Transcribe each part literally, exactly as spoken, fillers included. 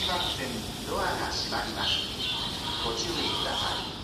番線ドアが閉まります。ご注意ください。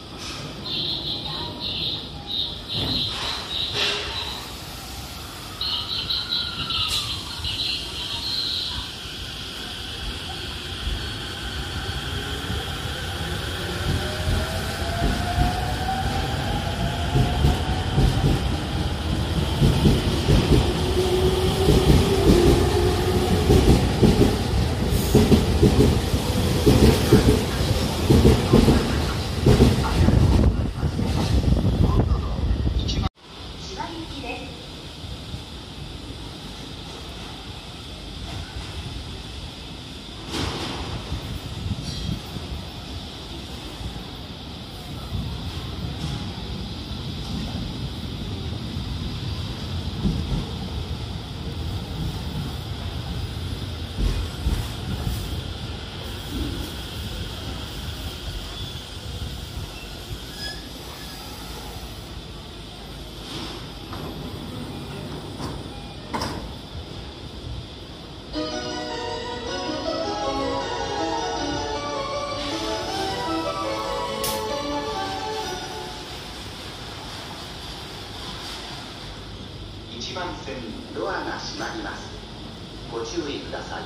いちばん線ドアが閉まります。ご注意ください。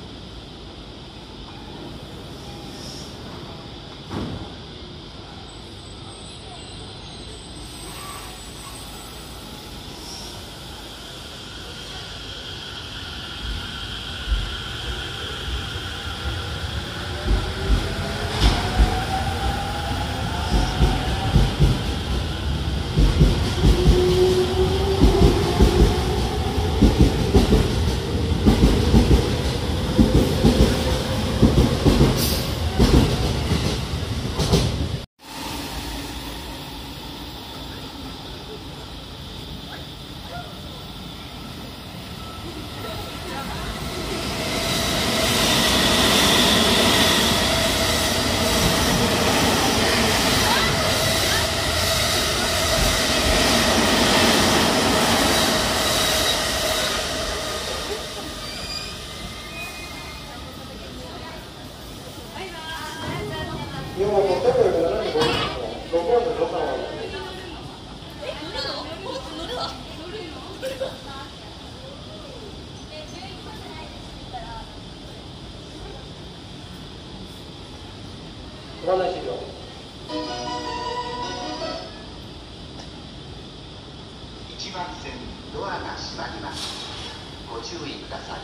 ご案内資料。 いちばん線ドアが閉まります。ご注意ください。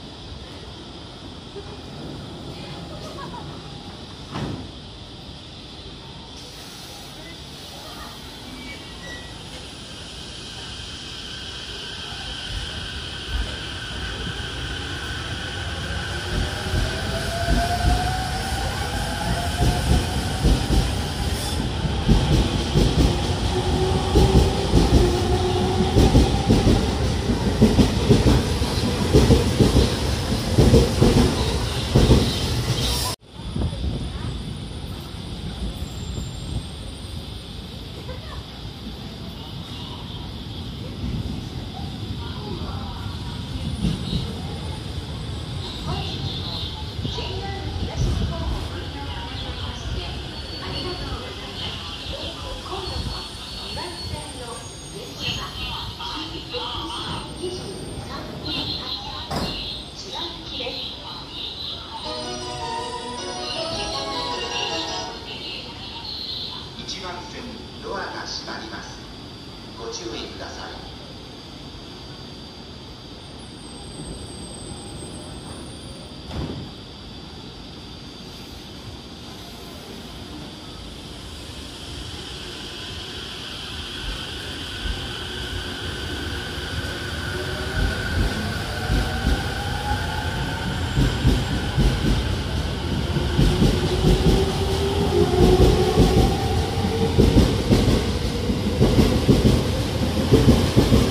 いちばん線ドアが閉まります。ご注意ください。 Thank you.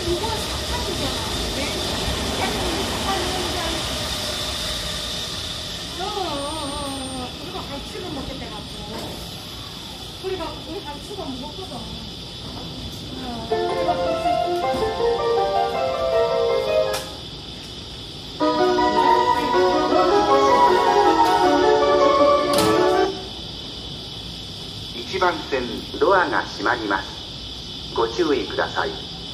いちばん線ドアが閉まります。ご注意ください。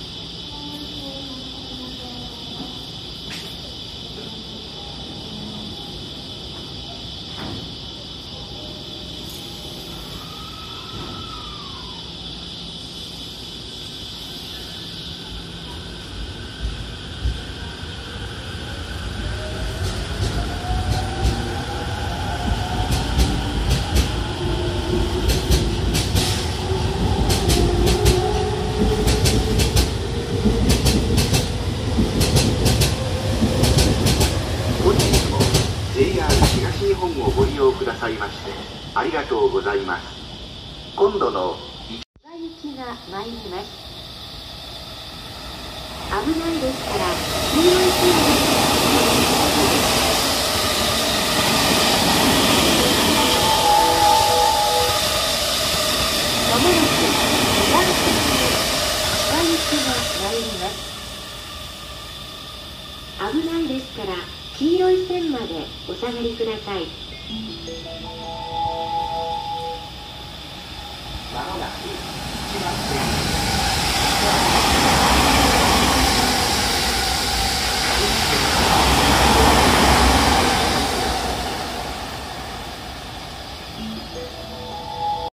東日本をご利用くださいましてありがとうございます。今度の上行きが参ります。危ないですから黄色い線でまもなくにばん線に上行きが参ります。危ないですから黄色い線までお下がりください。 まもなく